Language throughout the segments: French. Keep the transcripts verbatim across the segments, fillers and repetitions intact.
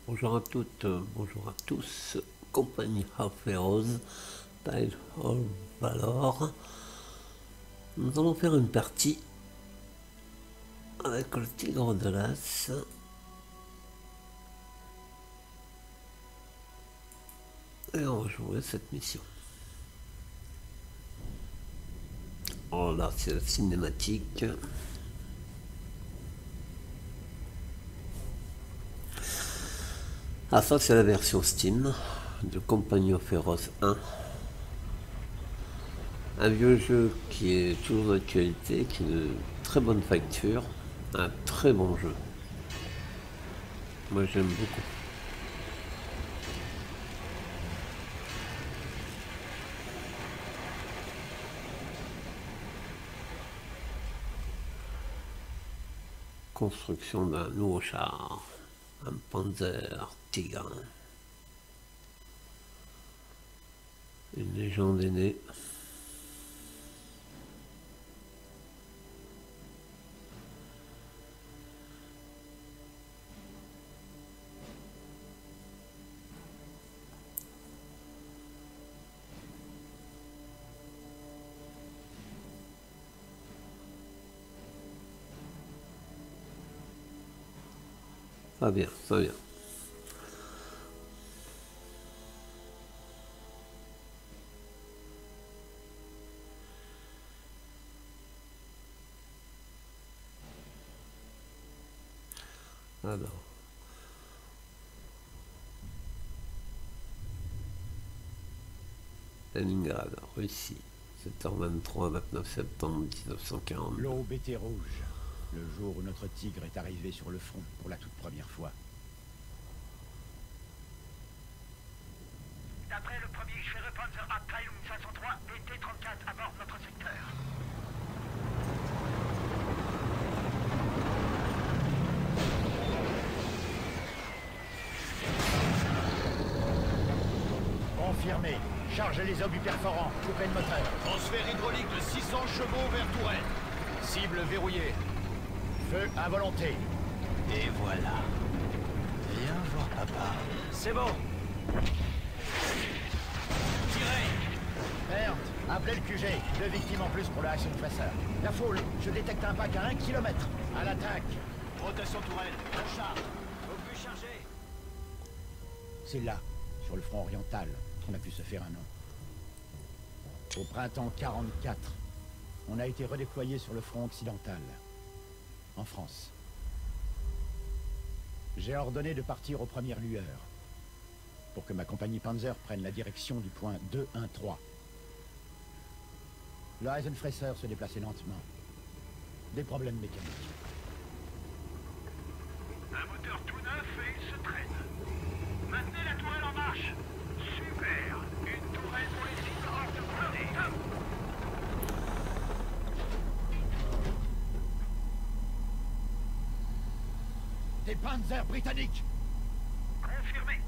Bonjour à toutes, euh, bonjour à tous, compagnie Half-Heroes, Tile of Valor. Nous allons faire une partie avec le Tigre de l'As. Et on va jouer cette mission. Oh là, c'est la cinématique. Ah, ça c'est la version Steam de Company of Heroes un. Un vieux jeu qui est toujours d'actualité, qui est de très bonne facture. Un très bon jeu. Moi j'aime beaucoup. Construction d'un nouveau char. Un Panzer Tigre. Une légende est née. Ça va bien, ça va bien. Alors. Leningrad, Russie, sept heures vingt-trois, vingt-neuf septembre mille neuf cent quarante. L'aube était rouge, le jour où notre tigre est arrivé sur le front pour la toute première fois. D'après le premier Schwerepanzer-Abteilung cinq cent trois et T trente-quatre abordent notre secteur. Confirmé. Chargez les obus perforants. Coupez le moteur. Transfert hydraulique de six cents chevaux vers Touraine. Cible verrouillée. Feu à volonté. Et voilà. Viens voir papa. C'est bon. Tirez. Merde. Appelez le Q G. Deux victimes en plus pour le Hasenfresser. La foule. Je détecte un pack à un kilomètre. À l'attaque. Rotation Touraine. Un char. Obus chargé. C'est là, sur le front oriental, qu'on a pu se faire un nom. Au printemps quarante-quatre, on a été redéployé sur le front occidental, en France. J'ai ordonné de partir aux premières lueurs, pour que ma compagnie Panzer prenne la direction du point deux un trois. Le Hasenfresser se déplaçait lentement. Des problèmes mécaniques. Un moteur tout neuf et il se traîne. Maintenez la tourelle en marche. Super. Une tourelle pour les cibles hors de portée. Des Panzers britanniques! Confirmé.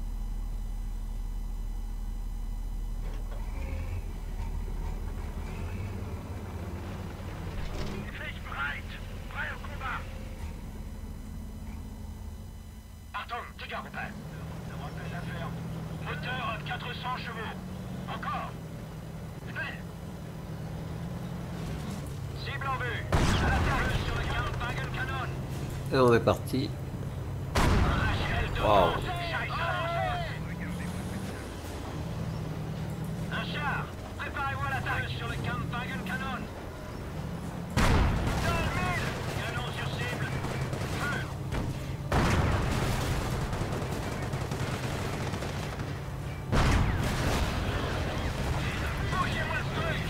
Fleischbereit. Prêt au combat. Pardon, Tigre copain. Ne rappelle l'affaire. Moteur à quatre cents chevaux. Encore. Fait. Cible en vue. À la terre sur le Kampwagen Canon. Et on est parti. Wow. Un char. Préparez-vous à l'attaque sur le Kampwagen Canon. deux mille. Canon sur cible. Feu. Bougez-moi ce truc.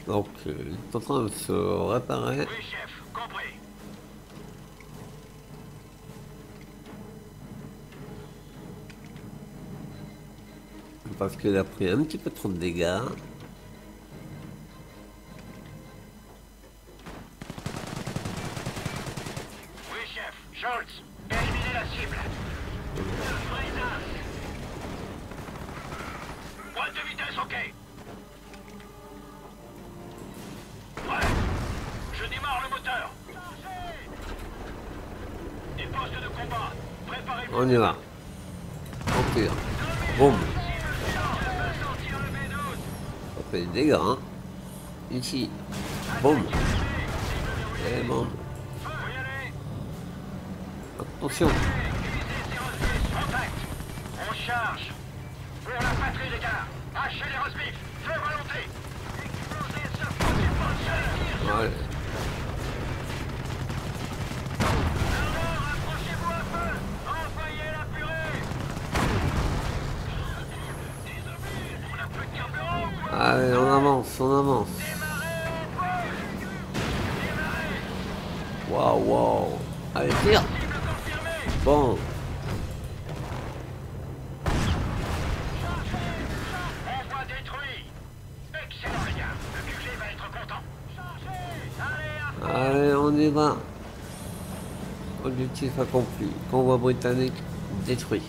Donc, euh, il est en train de se réparer. Oui, chef, compris. Parce qu'il a pris un petit peu trop de dégâts. Oui, chef. Schultz, éliminez la cible. Présence. Pointe de vitesse, ok. Ouais. Je démarre le moteur. Des postes de combat. Préparez-vous. On y va. On tire. Boum. Ça fait des dégâts, hein. Ici. Boum. Et bon. Attention. Contact. On charge. Pour la patrie, les gars. Hachez les rosbifs. Feu volonté. Explosez ce foutu puncher. Ouais. Alors, approchez-vous un peu. Envoyez la purée. On a plus de carburant ou quoi? Allez, on avance, on avance. Démarrez en poche. Démarrez. Waouh, waouh. Allez, tire. Cible confirmée. Bon. Envoi détruit. Excellent, les gars. Le Q G va être content. Chargez. Allez, à Allez, on y va. Objectif accompli. Convoi britannique détruit.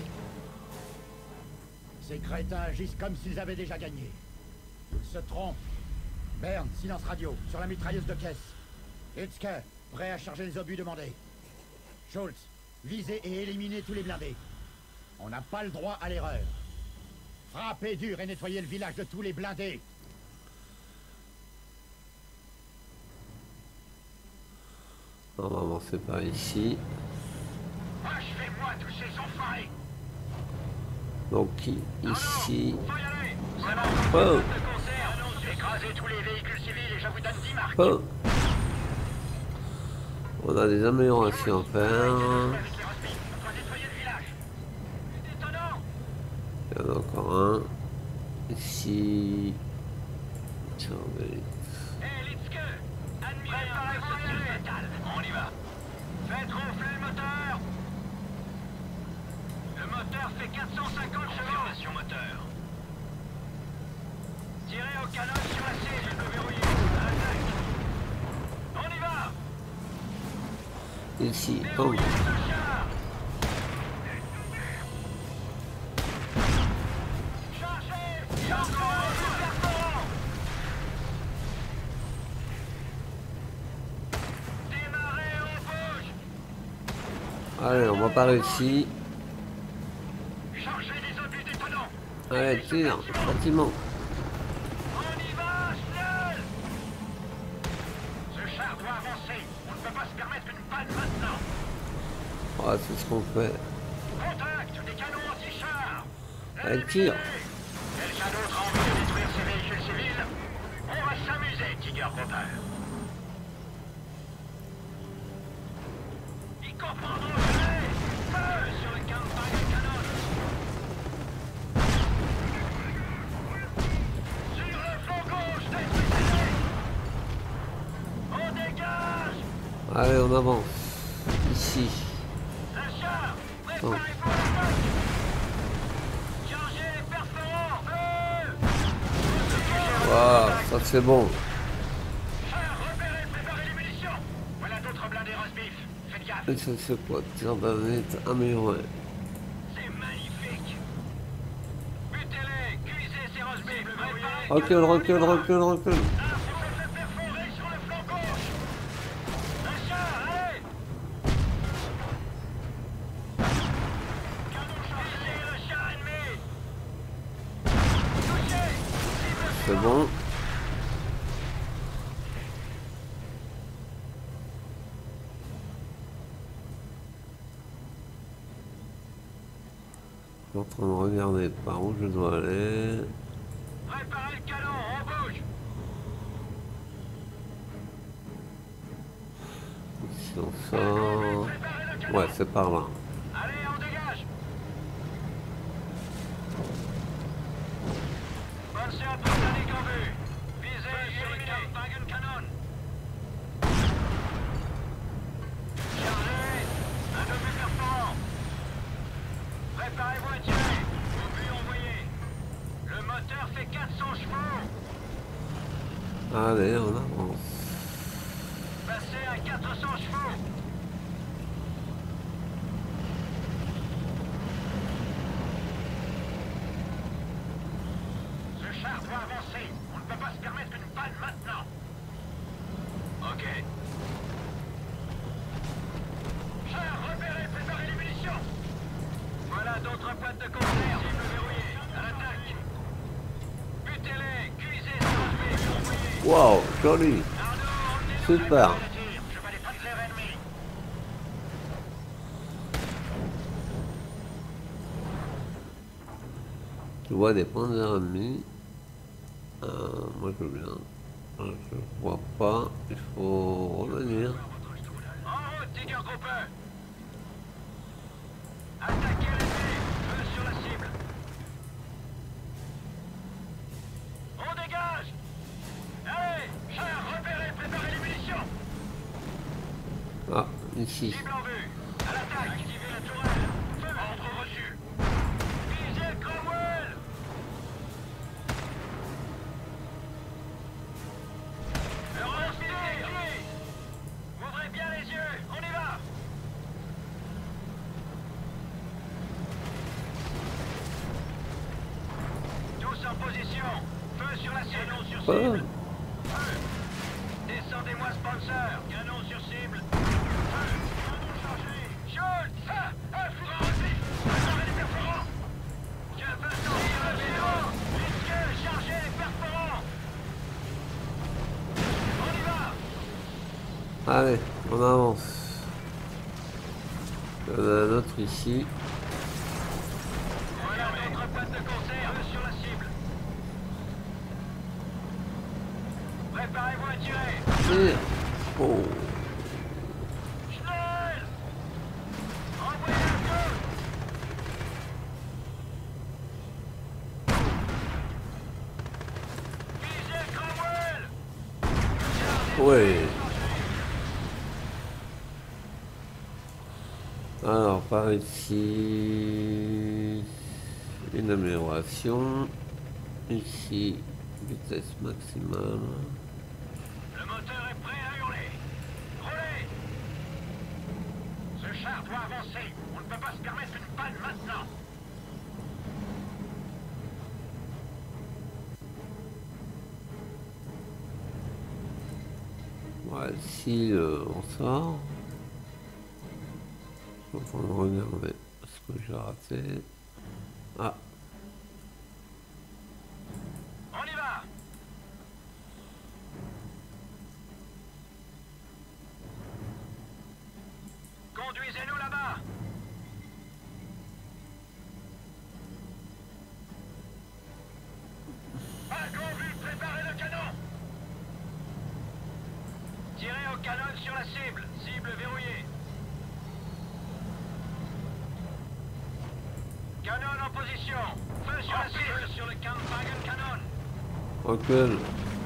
Ces crétins agissent comme s'ils avaient déjà gagné. Ils se trompent. Berne, silence radio, sur la mitrailleuse de caisse. Hitzke, prêt à charger les obus demandés. Schultz, visez et éliminez tous les blindés. On n'a pas le droit à l'erreur. Frappez dur et nettoyez le village de tous les blindés. On va avancer par ici. achevez-moi tous ces enfoirés. Donc ici. Faut y aller. C'est bon. Oh. De concert. Écrasez tous les véhicules civils et je vous donne dix marques. Oh. On a des améliorations à faire. Avec les rosbifs, on doit nettoyer le village. Détonnant. Il y en a encore un. Ici. Tiens, mais... Hé, Litzke, admirez un peu ce tir fatal. On y va. Faites ronfler le moteur. Le moteur fait quatre cent cinquante chevaux. Moteur. Tirez au canon sur la cible. Le verrouillé. Attaque. On y va. Ici. Oh. Verrouillez le char. Chargez. Encore un coup perforant. Démarrez, on bouge. Allez, on va par ici. Chargez des obus détonnants. Allez, tire. Bâtiment. On y va, Schnell. Ce char doit avancer. On ne peut pas se permettre une panne maintenant. Ouais, c'est ce qu'on fait. Contact, des canons anti-chars. Allez, tire. Quelqu'un d'autre a envie de détruire ces véhicules civils? On va s'amuser, Tiger Cooper. Ils comprendront jamais. Feu sur le campfire cannon. Sur le flanc gauche, détruisez-les. On dégage. Allez, on avance. Ici. Un char, préparez-vous à l'attaque. Chargez les perforants. Feu. Waouh, ça c'est bon. Char, repérez, préparez les munitions. Voilà d'autres blindés rosbif. Faites gaffe. Et ça c'est quoi? Tir d'aneth amélioré. C'est magnifique. Butez-les, cuisez ces rosbifs. Préparez. Recule, recule, recule, recule. Un feu fait perforer sur le flanc gauche. Un char, allez. Canon chargé, le char ennemi. Touché. Cible C'est bon. Je suis en train de regarder par où je dois aller. préparez le canon, on bouge. Ici on sort. Préparez le canon. Ouais, c'est par là. Allez, on dégage. Pensez à britannique en vue. Visez et éliminez. Préparez-vous à tirer. Obus envoyé. Le moteur fait quatre cents chevaux. Allez, on avance. Passez à quatre cents chevaux. Ce char doit avancer. On ne peut pas se permettre une panne maintenant. Ok. Char, repérez, préparez les munitions. Voilà d'autres boîtes de conserve. Cible verrouillée. À l'attaque. Butez-les, cuisez, enlevez, envoyez. Wow, joli. Super. Super. Je bats les panzers ennemis. Tu vois des panzers ennemis. Euh, moi je veux bien. Euh, Je vois pas. Il faut revenir. En route, Tiger Grouper. Attaquez l'ennemi. Feu sur la cible. On dégage. Allez, char, repérez, préparez les munitions. Ah, ici. Cible en vue. À l'attaque. Activez la tourelle. Feu. Ordre reçu. Visez Cromwell. Ouvrez bien les yeux, on y va. Tous en position. Feu sur la cible. Canon sur Ah, cible. Feu. Descendez-moi sponsor. Canon sur cible. Feu. Canon chargé. Schultz. Ah, un fourreau rempli. Préparez les perforants. Je veux sortir le géant. Risquez, chargez les perforants. On y va. allez, on avance. Il y en a un autre ici. Voilà notre boîte de conserve sur la cible. Préparez-vous à tirer. Tire. Oh, Schnell. Envoyez le feu. Visez Cromwell. ouais. Alors, par ici, une amélioration. Ici, vitesse maximale. Le moteur est prêt à hurler. Roulez. Ce char doit avancer. On ne peut pas se permettre une panne maintenant. Ouais, ici, euh, on sort. Je suis en train de regarder ce que j'ai raté. Ah, On y va. Conduisez-nous là-bas. Pas grand vue, préparez le canon. Tirez au canon sur la cible. Cible verrouillée. Canon en position. Feu sur la cible. Sur le Kampfwagen Canon. recule.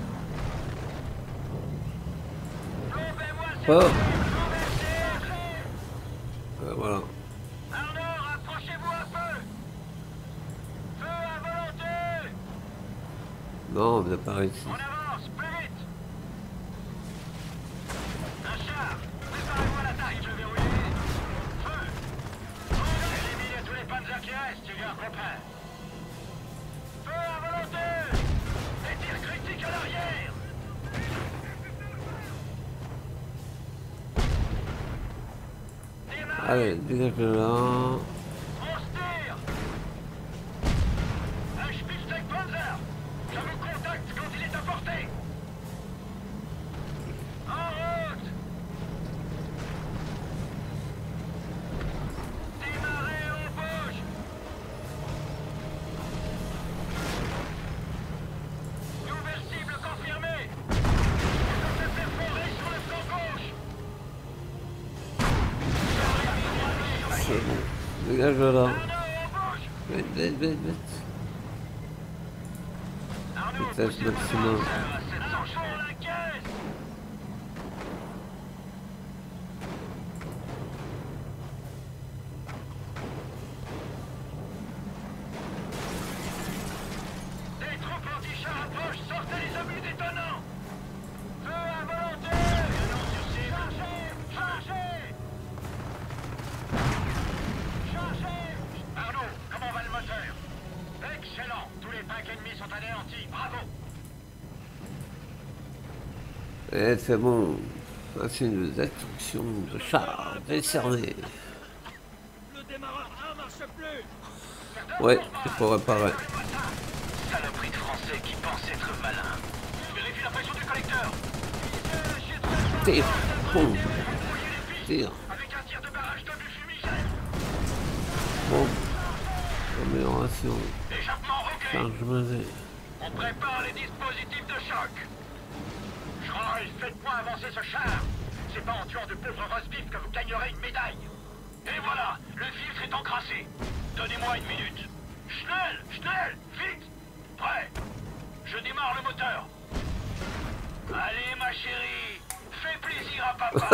Plombez-moi ces Oh. cibles. Renversez. Euh, voilà. Arnaud, rapprochez-vous un peu. Feu à volonté. Non, on vient par ici. On avance, plus vite. Un char. Préparez-vous à l'attaque. Je verrouillé. Feu. Éliminez tous les panzers qui restent, Tiger Grouper. Feu à volonté. Des tirs critiques à l'arrière. Démarrez. Allez, dégage là. On se tire. Un Spitztec Panzer. Je vous contacte quand il est à portée. En route. Démarrez, on bouge. Nouvelle cible confirmée. On se fait perforer sur le flanc gauche. C'est bon. Dégage là. Arnaud, on bouge. Vite, vite, vite, vite. Arnaud, Vitesse poussez votre maximum. Panzer à sept cents chevaux. La caisse. Revenant. Feu à volonté. Canon sur cible. Chargez. Chargez. Chargez. Arnaud, comment va le moteur? Excellent. Tous les packs ennemis sont anéantis. Bravo. Et c'est bon. Insigne de destruction de char décerné. Le démarreur un marche plus. Ouais, c'est pour réparer. Saloperie de français qui pense être malin. Vérifie la pression du collecteur. Tire. Boum. Tire. Avec un tir de barrage d'obus fumigène. Bon. Amélioration. Échappement ok. Chargement. On prépare les dispositifs de choc. Schroll, faites-moi avancer ce char. C'est pas en tuant de pauvres rosbifs que vous gagnerez une médaille. Et voilà, le filtre est encrassé. Donnez-moi une minute. Schnell, Schnell, vite. Prêt. Je démarre le moteur. Allez, ma chérie. Fais plaisir à papa.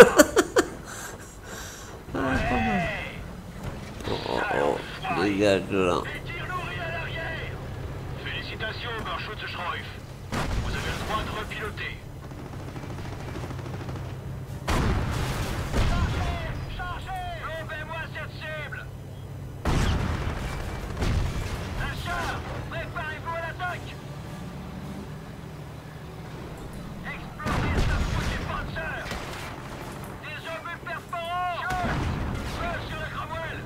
Ouais. Oh, oh, oh. Dégage de là. Et tire nourri à l'arrière. Félicitations, Berschutz-Schreuf. Vous avez le droit de repiloter. Chargez, chargez. Levez-moi cette cible. Un char, préparez-vous à l'attaque. Explosez ce foutu Panzer. Des obus perforants. Feu sur le Cromwell.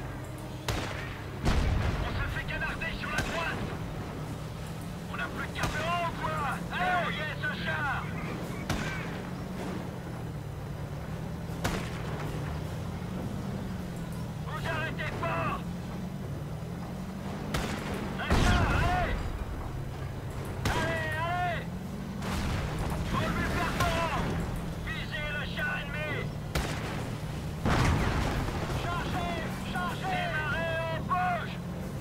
On se fait canarder sur la droite. On n'a plus de carburant ou quoi? Allez, on y est, ce char. Vous arrêtez fort. Un char, allez. Allez, allez. Obus perforants. Visez le char ennemi. Chargez, chargez. Démarrez, on bouge.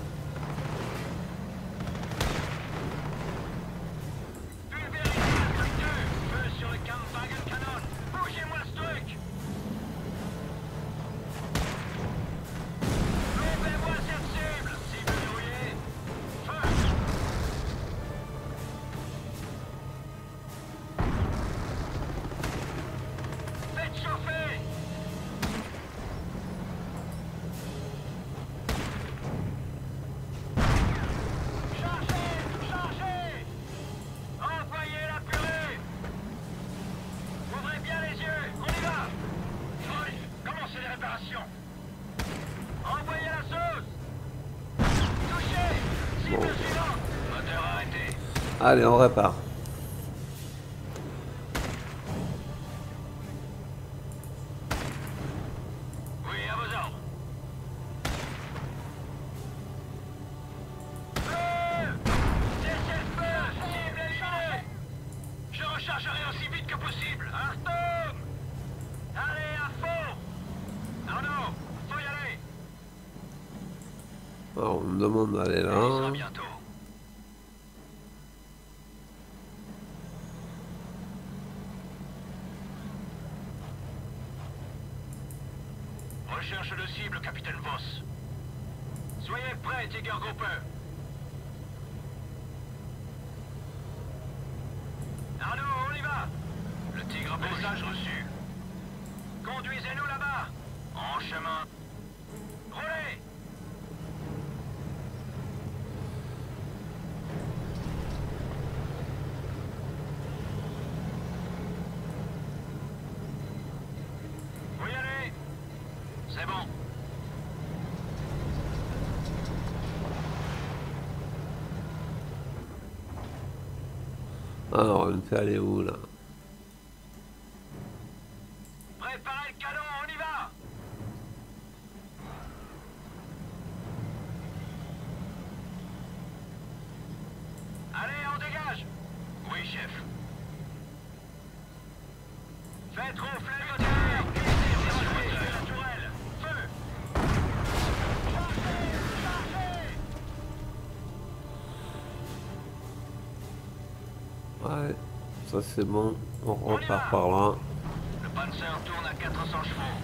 Pulvérisez la structure. Feu sur le Kampfwagen Cannon. Bougez-moi ce truc. Levez-moi cette cible. Cible verrouillée. Feu. Faites chauffer. Chargez, chargez. Envoyez la purée. Ouvrez bien les yeux. On y va. Troy, commencez les réparations. Envoyez la sauce. Touchez. Cible Bon. suivante. Moteur arrêté. Allez, on répare. Oui, à vos ordres. Feu! Cessez le feu! Cible éliminée! Je rechargerai aussi vite que possible. Artom! Allez, à fond! Arnaud, faut y aller! Alors, on me demande d'aller On y sera là. bientôt. Recherche de cible, capitaine Voss. Soyez prêts, Tigergruppe. Arnaud, on y va. Le Tigre message reçu. Conduisez-nous là-bas. En chemin. Roulez. Vous y allez. C'est bon. Alors, on me fait aller où là? Préparez le canon, on y va. Allez, on dégage. Oui, chef. Faites ronfler le moteur. Glissez sur la tourelle. Feu. Chargez, chargez. Ouais, ça c'est bon. On On y repart va. par là. Le Panzer tourne à quatre cents chevaux.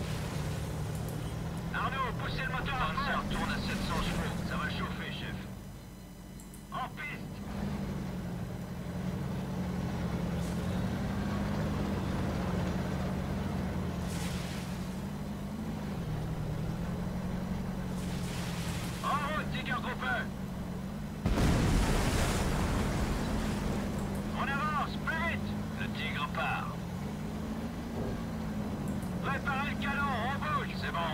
Arnaud, poussez le moteur à fond. Le Panzer tourne à sept cents chevaux. Ça va chauffer, chef. En piste. Cooper. On avance, plus vite. Le tigre part. Préparez le canon, on bouge, c'est bon.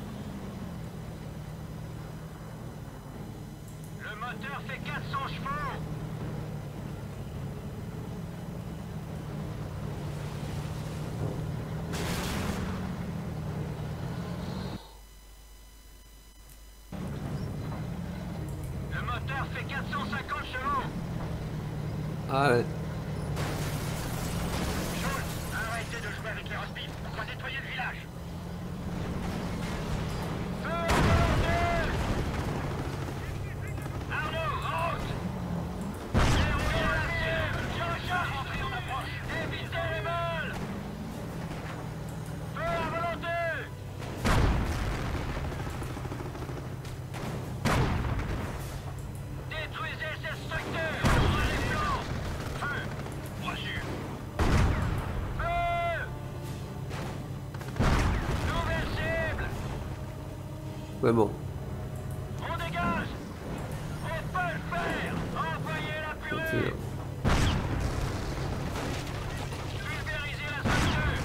Le moteur fait quatre cents chevaux. Le moteur fait quatre cent cinquante chevaux. Allez. Schultz, arrêtez de jouer avec les roast-beef. On va nettoyer le village. Feu à volonté. Arnaud, en route. Déroulez à la cible. Jean-Jacques, rentrez en approche. Évitez les balles. Feu à volonté. Détruisez ces structures. Ouvrez les flancs. Feu. Reçu. Feu. Nouvelle cible. Ouais, bon. On dégage. On peut le faire. Envoyez la C'est purée. là. Pulvérisez la structure.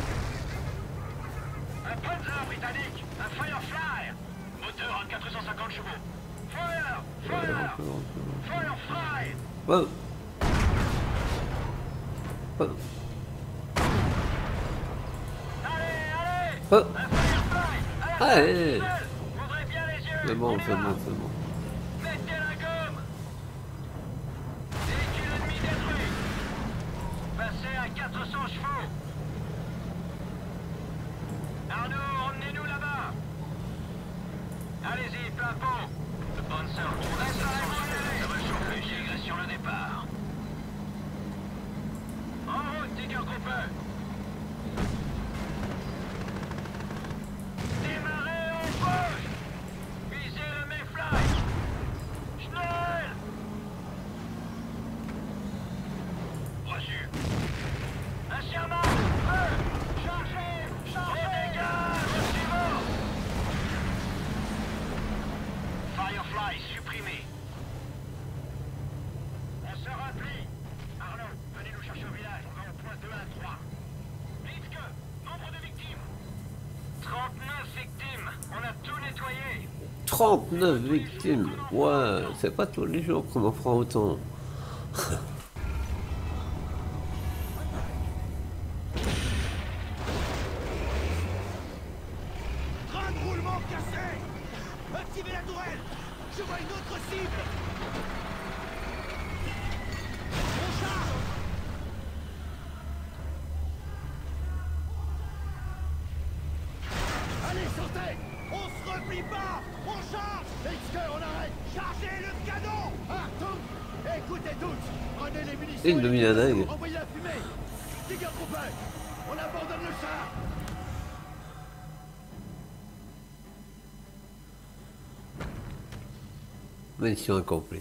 Un Panzer britannique. Un Firefly. Moteur à quatre cent cinquante chevaux. Fire. Fire. Firefly. Oh. Oh. Allez, allez. Oh. Un Firefly. Allez. Ouvrez bien les yeux. C'est bon, On y c'est va. bon, c'est bon. Mettez la gomme. Véhicule ennemi détruit. Passez à quatre cents chevaux. Arnaud, emmenez-nous là-bas. Allez-y, plein pot. Le Panzer, on reste à la moyenne. Ça va chauffer, j'ai sur le départ. En route, Tiger Cooper. Démarrez, on bouge. Visez le Mayfly. Schnell. Reçu. Un Sherman. Feu. Chargez. Chargez. On dégage. Au suivant. Firefly supprimé. On se replie. Arnaud, venez nous chercher au village. On va au point deux un trois. Litzke, nombre de victimes. trente-neuf victimes. On a tout nettoyé. trente-neuf victimes. Ouais, c'est pas tous les jours qu'on en fera autant. Train de roulement cassé. Activez la tourelle. Je vois une autre cible. On charge. Allez, sortez. On se replie pas. On charge. Litzke, on arrête. Chargez le canon. Artung. Écoutez tous. Prenez les munitions. Une et les demi-adague. munitions. Envoyez la fumée. Tiger Cooper. On abandonne le char. Mission incomplète.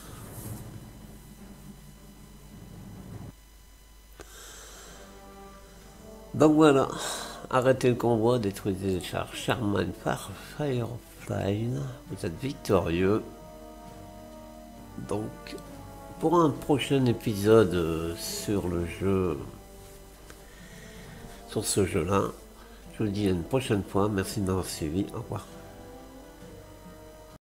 Donc voilà, arrêtez le convoi, détruisez les chars Sherman par Firefly, vous êtes victorieux. Donc, pour un prochain épisode euh, sur le jeu, sur ce jeu-là, je vous dis à une prochaine fois, merci de m'avoir suivi, au revoir.